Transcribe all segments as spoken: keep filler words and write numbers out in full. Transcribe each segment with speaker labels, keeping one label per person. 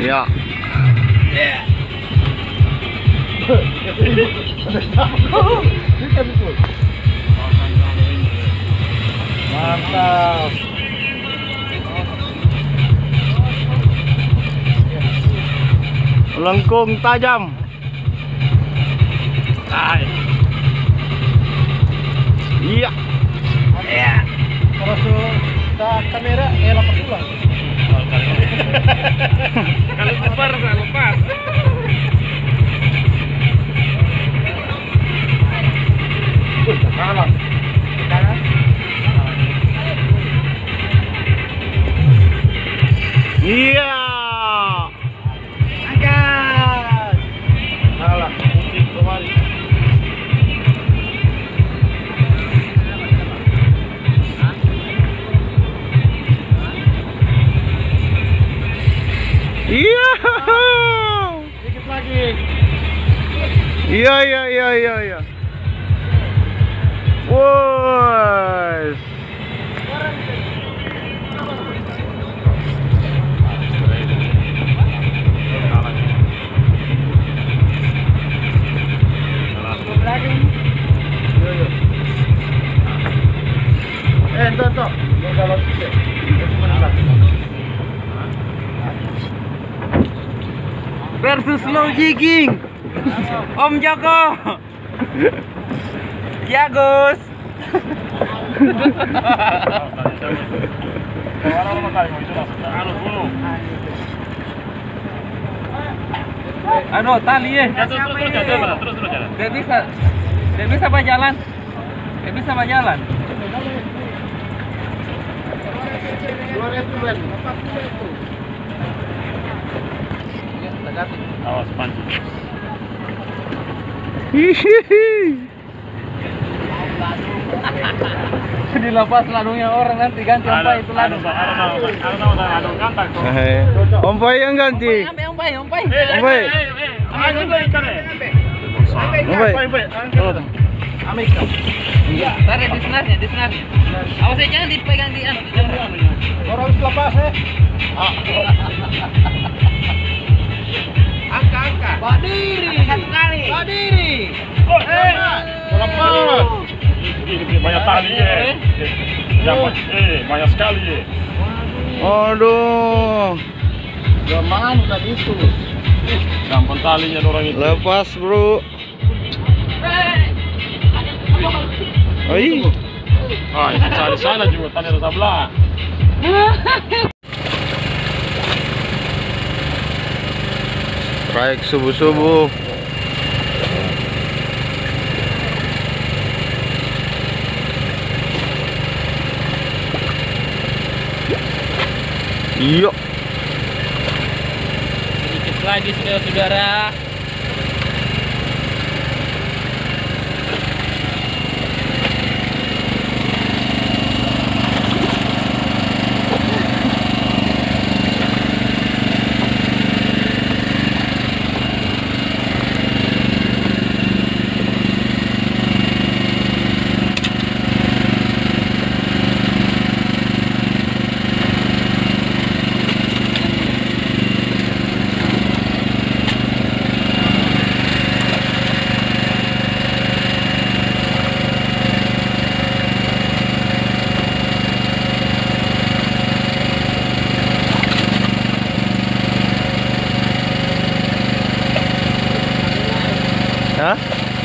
Speaker 1: Ya.
Speaker 2: Mantap.
Speaker 1: Lengkung tajam. Iya.
Speaker 2: Iya. Kalau sudah kamera, ya lepas pulang.
Speaker 3: Kalau besar nggak lepas.
Speaker 2: Wih, kalah. Kalah.
Speaker 1: Iya.
Speaker 2: Angkat. Kalah. Mungkin kembali.
Speaker 1: Iya.
Speaker 2: Sedikit lagi.
Speaker 1: Iya iya iya iya iya. Wes.
Speaker 2: Eh, entar, entar. Kalau
Speaker 3: Versus slow jigging. Om Joko. Ya Gus. Aduh tali ya. Terus terus jalan. Gak bisa. Gak bisa apa jalan. Gak bisa apa jalan. Awas pancing.
Speaker 1: Hihihi.
Speaker 3: Dilepas ladungnya orang nanti ganti ompai itu ladung.
Speaker 1: Ompai yang ganti.
Speaker 3: Ompai, ompai, ompai.
Speaker 1: Ompai. Ompai.
Speaker 3: Tarik di senarnya, di senarnya. Awas ya jangan dipegang di anu.
Speaker 2: orang harus lepas ya. Angka, angka. Berdiri. Satu kali. Berdiri.
Speaker 3: Eh,
Speaker 2: lepas.
Speaker 4: Ini banyak tali ya. Eh, banyak sekali ya.
Speaker 1: Aduh.
Speaker 2: Zaman tadi itu.
Speaker 4: Gampang talinya orang itu.
Speaker 1: Lepas, Bro. Oi.
Speaker 4: Ah, itu di sana juga tali ada sebelah.
Speaker 1: Strike subuh-subuh. Iya.
Speaker 3: sedikit lagi saudara-saudara.
Speaker 1: Hah?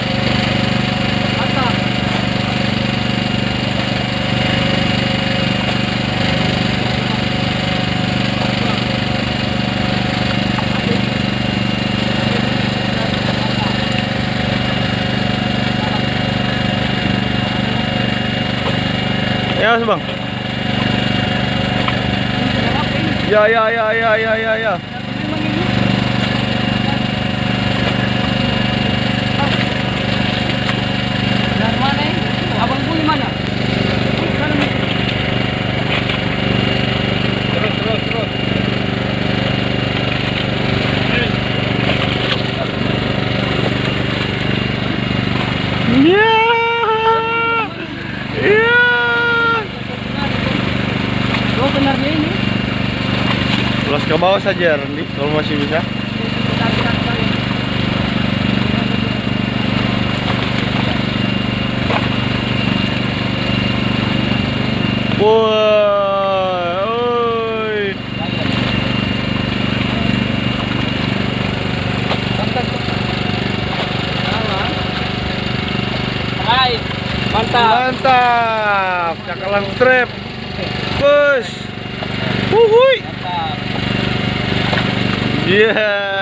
Speaker 1: Ya, Mas Bang. Ya, ya, ya, ya, ya, ya, ya.
Speaker 3: Abang punya mana?
Speaker 4: Terus, terus, terus.
Speaker 1: Ya. Ya.
Speaker 3: Oh, benarnya ini.
Speaker 1: Plus ke bawah saja Randy, kalau masih bisa. Wah, oi.
Speaker 3: Hai, mantap.
Speaker 1: Mantap, cakalang trap. Bus. Wuhui.
Speaker 3: Mantap.
Speaker 1: Yeah.